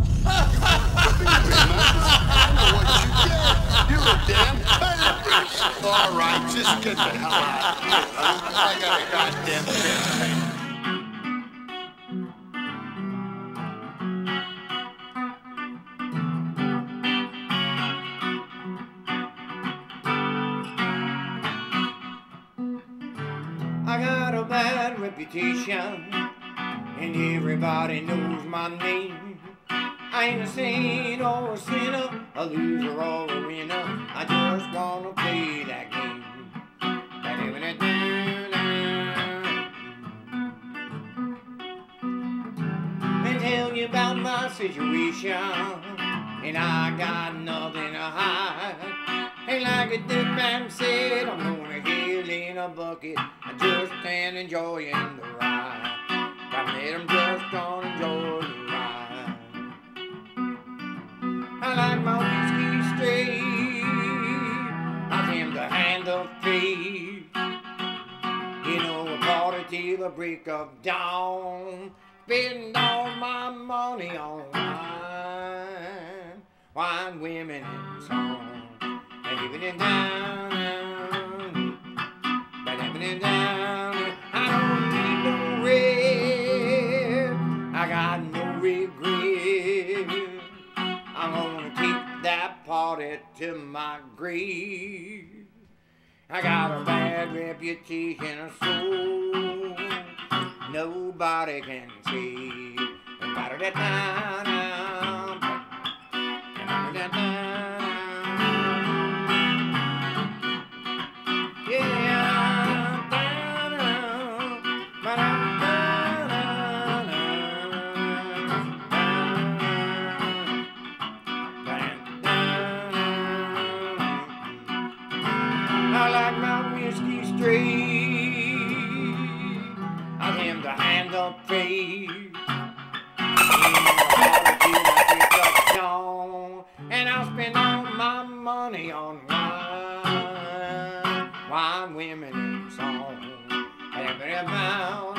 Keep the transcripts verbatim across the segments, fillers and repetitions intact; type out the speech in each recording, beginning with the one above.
You're a damn terrorist. All right, just get the hell out of here. Huh? I got a goddamn campaign. I got a bad reputation, and everybody knows my name. I ain't a saint or a sinner, a loser or a winner. I just wanna play that game. And tell you about my situation, and I got nothing to hide. Ain't like a dead man said, I'm gonna heal in a bucket. I just can't enjoy in the ride. I made him just gonna enjoy the ride. I like my whiskey straight. I tend to handle fate. You know, a party till the break of dawn. Spend all my money on wine, wine, women, and song. And living it down, but living it down. I don't need no regret. I got no regret. I'm gonna take that party to my grave. I got a bad reputation, so nobody can see. I like my whiskey straight. I am the hand of faith. And I'll spend all my money on wine, wine, women, and song. Having it down,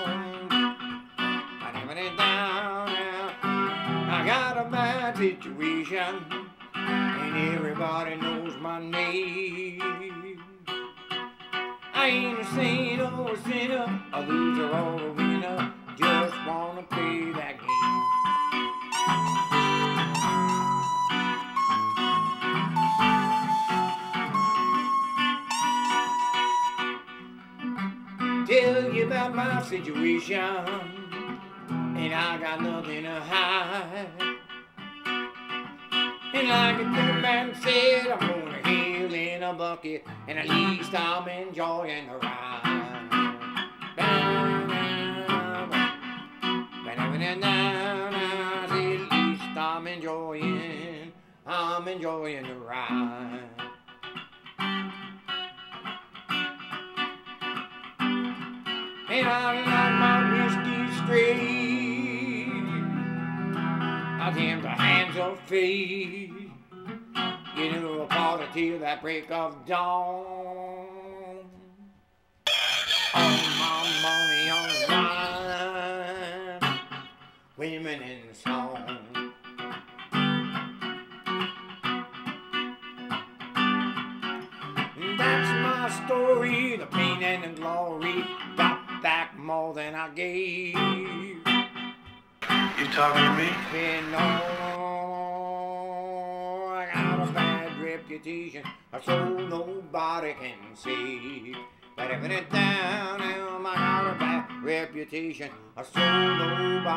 having it down. I got a bad situation, and everybody knows my name. I ain't a saint or a sinner, a loser or a winner. Just wanna play that game. Tell you about my situation, and I got nothing to hide. And like a good man said, I'm gonna heal in a bucket, and at least I'm enjoying the ride. And down, at least I'm enjoying, I'm enjoying the ride. And I like my whiskey straight. I tend to hands of fate. You know, a party till that break of dawn. All my money on wine, women in song. That's my story, the pain and the glory. Got back more than I gave. You talking to me? And no, I got a bad reputation, so nobody can see. But if it down, I got a bad reputation, so nobody